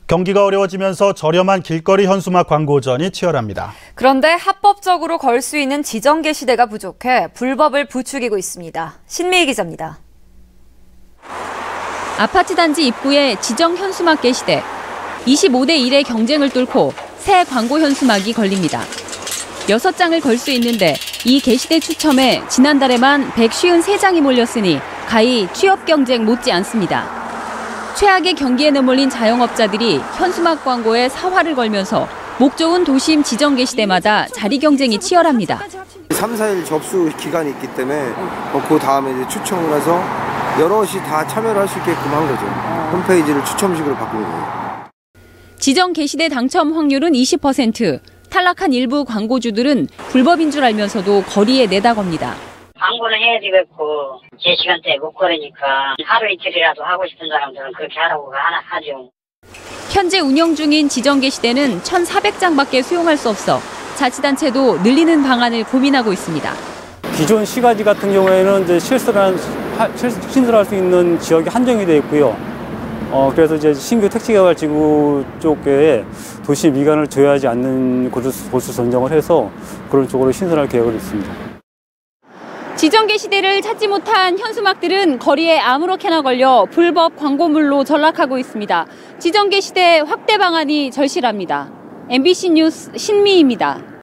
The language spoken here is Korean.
경기가 어려워지면서 저렴한 길거리 현수막 광고전이 치열합니다. 그런데 합법적으로 걸 수 있는 지정 게시대가 부족해 불법을 부추기고 있습니다. 신미희 기자입니다. 아파트 단지 입구에 지정 현수막 게시대. 25대 1의 경쟁을 뚫고 새 광고 현수막이 걸립니다. 6장을 걸 수 있는데 이 게시대 추첨에 지난달에만 153장이 몰렸으니 가히 취업 경쟁 못지 않습니다. 최악의 경기에 내몰린 자영업자들이 현수막 광고에 사활을 걸면서 목 좋은 도심 지정 게시대마다 자리 경쟁이 치열합니다. 3, 4일 접수 기간이 있기 때문에 그 다음에 이제 추첨을 해서 여럿이 다 참여를 할 수 있게끔 한 거죠. 홈페이지를 추첨식으로 바꾼 거예요. 지정 게시대 당첨 확률은 20%. 탈락한 일부 광고주들은 불법인 줄 알면서도 거리에 내다겁니다. 광고는 해야 되겠고 제 시간대에 못 걸으니까 하루 이틀이라도 하고 싶은 사람들은 그렇게 하라고 하죠. 현재 운영 중인 지정 게시대는 1,400장밖에 수용할 수 없어 자치단체도 늘리는 방안을 고민하고 있습니다. 기존 시가지 같은 경우에는 이제 신설할 수 있는 지역이 한정이 되어 있고요. 그래서 이제 신규 택지개발지구 쪽에 도시 미관을 조회하지 않는 곳을 선정을 해서 그런 쪽으로 신설할 계획을 있습니다. 지정 게시대를 찾지 못한 현수막들은 거리에 아무렇게나 걸려 불법 광고물로 전락하고 있습니다. 지정 게시대 확대 방안이 절실합니다. MBC 뉴스 신미희입니다.